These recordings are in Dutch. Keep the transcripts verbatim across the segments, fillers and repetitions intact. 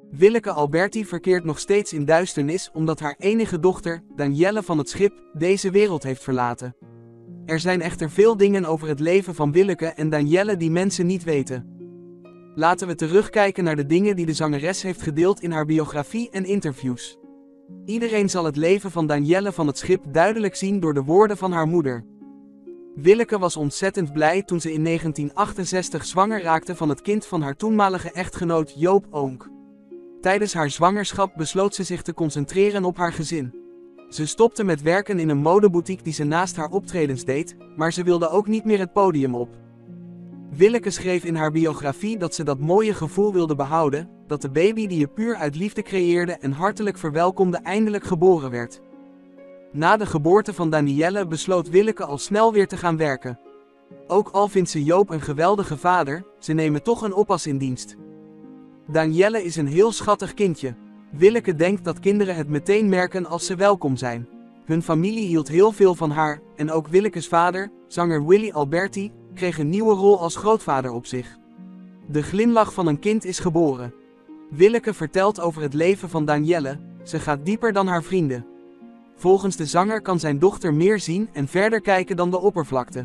Willeke Alberti verkeert nog steeds in duisternis omdat haar enige dochter, Danielle van het Schip, deze wereld heeft verlaten. Er zijn echter veel dingen over het leven van Willeke en Danielle die mensen niet weten. Laten we terugkijken naar de dingen die de zangeres heeft gedeeld in haar biografie en interviews. Iedereen zal het leven van Danielle van het Schip duidelijk zien door de woorden van haar moeder. Willeke was ontzettend blij toen ze in negentien achtenzestig zwanger raakte van het kind van haar toenmalige echtgenoot Joop Oonk. Tijdens haar zwangerschap besloot ze zich te concentreren op haar gezin. Ze stopte met werken in een modeboutique die ze naast haar optredens deed, maar ze wilde ook niet meer het podium op. Willeke schreef in haar biografie dat ze dat mooie gevoel wilde behouden, dat de baby die je puur uit liefde creëerde en hartelijk verwelkomde eindelijk geboren werd. Na de geboorte van Danielle besloot Willeke al snel weer te gaan werken. Ook al vindt ze Joop een geweldige vader, ze nemen toch een oppas in dienst. Danielle is een heel schattig kindje. Willeke denkt dat kinderen het meteen merken als ze welkom zijn. Hun familie hield heel veel van haar, en ook Willekes vader, zanger Willy Alberti, kreeg een nieuwe rol als grootvader op zich. De glimlach van een kind is geboren. Willeke vertelt over het leven van Danielle, ze gaat dieper dan haar vrienden. Volgens de zanger kan zijn dochter meer zien en verder kijken dan de oppervlakte.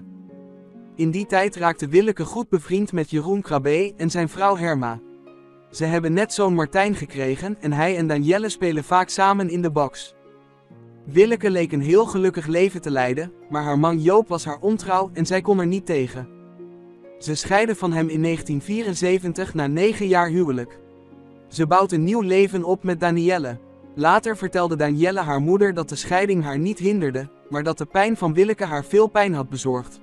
In die tijd raakte Willeke goed bevriend met Jeroen Krabbe en zijn vrouw Herma. Ze hebben net zoon Martijn gekregen en hij en Danielle spelen vaak samen in de box. Willeke leek een heel gelukkig leven te leiden, maar haar man Joop was haar ontrouw en zij kon er niet tegen. Ze scheidde van hem in negentien vierenzeventig na negen jaar huwelijk. Ze bouwt een nieuw leven op met Danielle. Later vertelde Danielle haar moeder dat de scheiding haar niet hinderde, maar dat de pijn van Willeke haar veel pijn had bezorgd.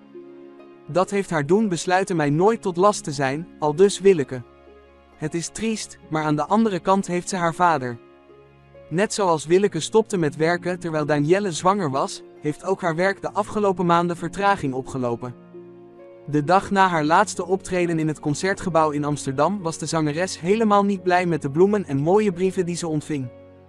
Dat heeft haar doen besluiten mij nooit tot last te zijn, aldus Willeke. Het is triest, maar aan de andere kant heeft ze haar vader. Net zoals Willeke stopte met werken terwijl Danielle zwanger was, heeft ook haar werk de afgelopen maanden vertraging opgelopen. De dag na haar laatste optreden in het Concertgebouw in Amsterdam was de zangeres helemaal niet blij met de bloemen en mooie brieven die ze ontving.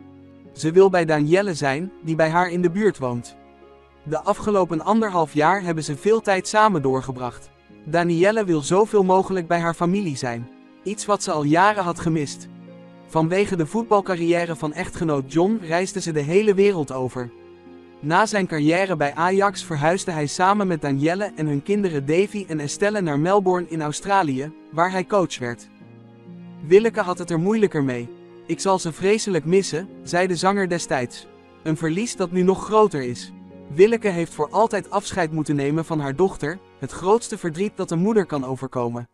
Ze wil bij Danielle zijn, die bij haar in de buurt woont. De afgelopen anderhalf jaar hebben ze veel tijd samen doorgebracht. Danielle wil zoveel mogelijk bij haar familie zijn. Iets wat ze al jaren had gemist. Vanwege de voetbalcarrière van echtgenoot John reisde ze de hele wereld over. Na zijn carrière bij Ajax verhuisde hij samen met Danielle en hun kinderen Davy en Estelle naar Melbourne in Australië, waar hij coach werd. Willeke had het er moeilijker mee. Ik zal ze vreselijk missen, zei de zanger destijds. Een verlies dat nu nog groter is. Willeke heeft voor altijd afscheid moeten nemen van haar dochter, het grootste verdriet dat een moeder kan overkomen.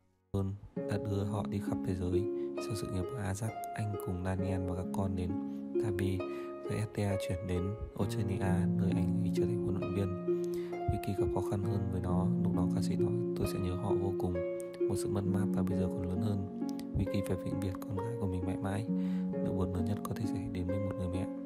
đã đưa họ đi khắp thế giới. Sau sự nghiệp của Azad, anh cùng Daniel và các con đến Taipei, rồi ép tê a chuyển đến Oceania, nơi anh ấy trở thành huấn luyện viên. Vicky gặp khó khăn hơn với nó, lúc đó ca sĩ nói tôi sẽ nhớ họ vô cùng. Một sự mất mát và bây giờ còn lớn hơn. Vicky phải vĩnh biệt con gái của mình mãi mãi. Nỗi buồn lớn nhất có thể xảy đến với một người mẹ.